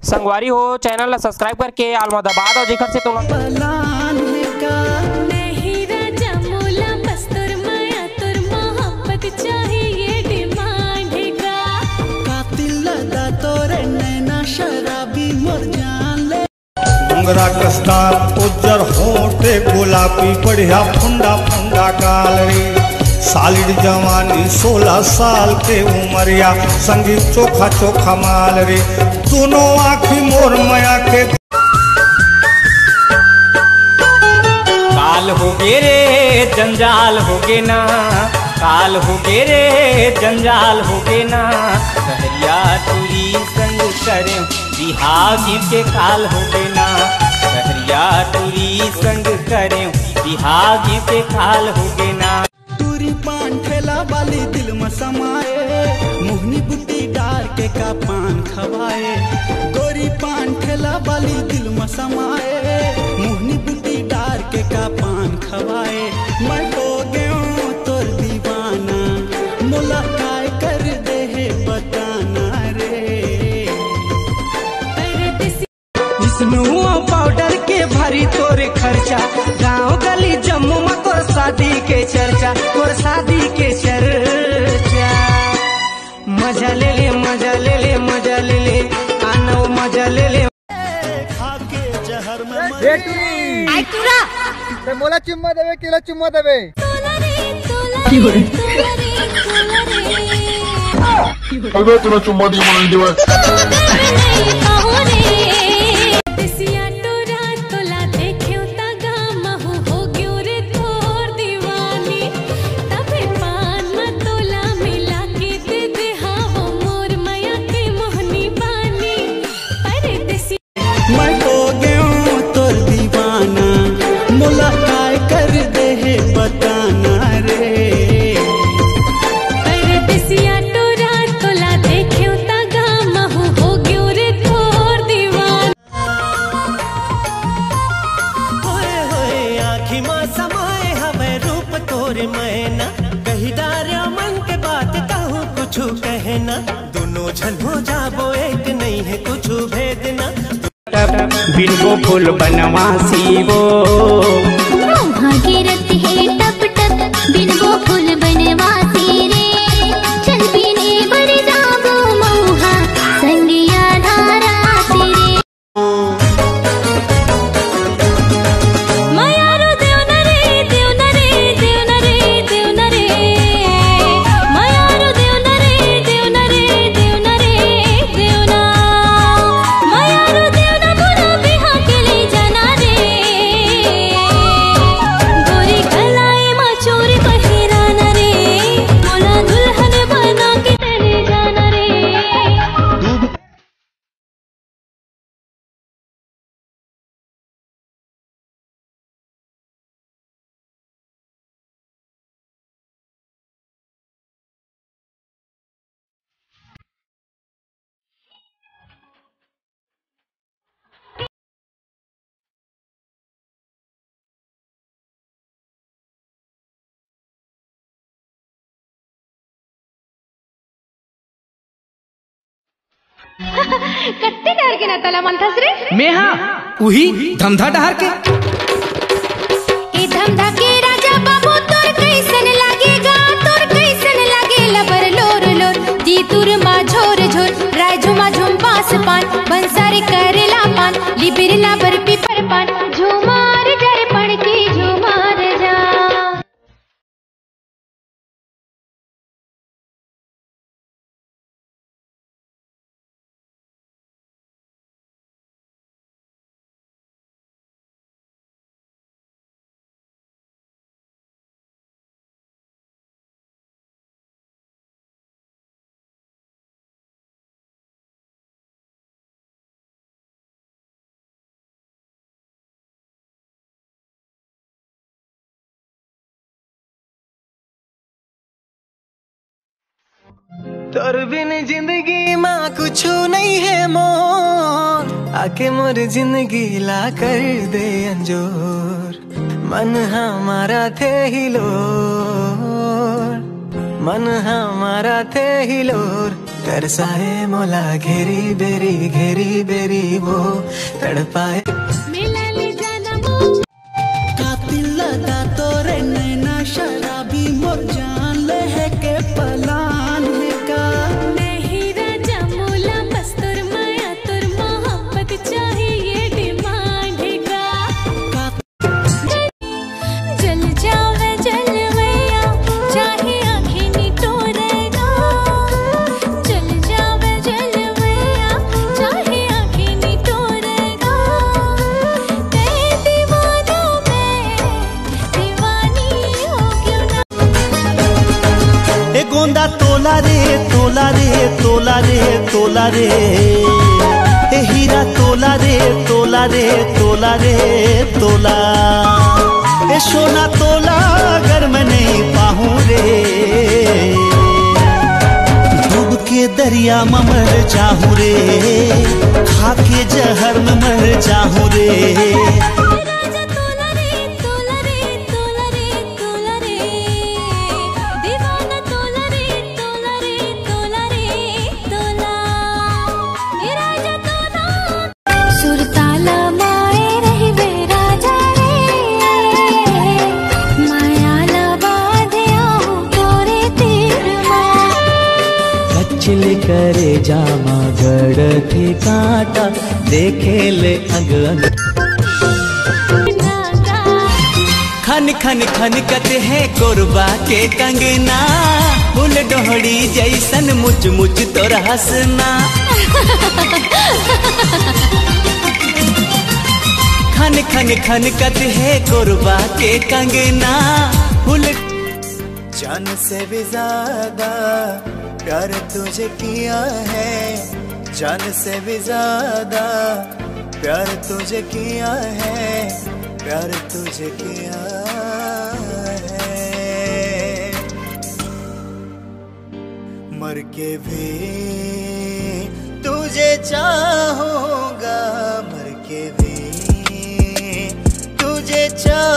संगवारी हो चैनल ला सब्सक्राइब करके आलमा दबा दो जेकर से तुम डोंगरा कसदा उज्जर होटे गुलाबी बढ़िया फुंडा फुंडा काल रे सालिड जवानी 16 साल के उमरिया संगीत चोखा चोखा माल रे दोनों आँखी मोर मया के काल हो गे रे जंजाल हो गे ना काल हो गे रे जंजाल हो गे ना सहरिया तुरी संग करे बिहागी के काल हो गे ना सहरिया तुरी संग करे बिहागी के काल हो गे ना तुरी पान ठेला वाली दिल में समाए मोहनी बुटी डार के का पान खवाए गोरी पान ठेला वाली दिल में समाए मोहनी बुटी डार के का पान खवाए मैं हो गया तोर दीवाना मुलाकात कर दे है बताना रे इसमें पाउडर के भरी तोरे खर्चा गाँव गली जम्मू में तोर शादी के चर्चा तोर शादी के चर्चा मजा ले ले मजा ले ले मजा ले ले आना मजा ले ले खाके जहर में आई तुरा ते मोला चुम्मा देवे किला चुम्मा देवे अबे तुला चुम्मा दी म्हणून दिवस मैं हो गया तोर दीवाना मुलाकात कर दे है बताना रे मैना कही डारे मन के बात कहूँ कुछ कहना दोनों झन हो जाबो एक नहीं है कुछ भेदना बिनको फूल बनवासी वो गिरत है टप टप बिनको फूल बनवासी रे चल पीने बर जाबो मौहा संगिया धारा तेरे मायारो देवना रे देवना रे देवना रे देवना रे मायारो देवना रे देवना रे देवना रे देवना मायारो देवना मोरा बिहा के ले जाना रे गोरी गलाए मा चोरी पहिराना रे मोला दुल्हन बना के तेरे जाना रे कत्ते डर के ना तला मंथस रे मैं हाँ उही धमधा डहर के ए धमधा के राजा बाबू तोर कैसन लागेगा तोर कैसन लागे लबर लोर लोर दी तुर मा झोर झोर राय झुमा झुम पास पान बंसारी करेला पान लिबिरला बर पिपर पान झुमार जर पड़ के झुमार जा तोर बिन जिंदगी माँ कुछ नहीं है मोर आके मोर जिंदगी ला कर दे अंजोर मन हमारा थे हिलोर मन हमारा थे हिलोर तरसाए मोला घेरी बेरी वो तड़पाए कातिल लगा तोरे नैना शराबी मोर जान ले है के पलान है का नहीं राजा मोला बस तुर माया तुर मोहब्बत चाहिए डिमांड का जल जावे जलवैया चाहे आँखें निटोरेगा जल जावे जलवैया चाहे आँखें निटोरेगा तेरे दीवानों में दीवानी हो क्यों ना ए गोंदा तोला रे तोला रे तोला रे तोला रे ए हीरा तोला रे तोला रे तोला रे तोला ए सोना तोला अगर मैं नहीं पाहूं रे डूब के दरिया में मर जाऊं रे खा के जहर में मर जाऊं रे राजा तोला रे तोला रे तोला रे तोला रे दीवाना तोला रे तोला रे तोला रे तोला ये राजा तोला सुरताला माए रही बे राजा रे मायाला बाधे आहू तोरे तीर माँ कचल करे जामा गड़ थे काटा देखे ले अंग अंग नागा खन खन खन कत है कोरबा के कंगना फूल डोहड़ी जैसन मुच मुच तोर हंसना खन खन खन कत है कोरबा के कंगना फूल जान से भी ज्यादा प्यार तुझे किया है जान से भी ज्यादा प्यार तुझे किया है प्यार तुझे किया है मर के भी तुझे चाहूंगा मर के भी तुझे चाह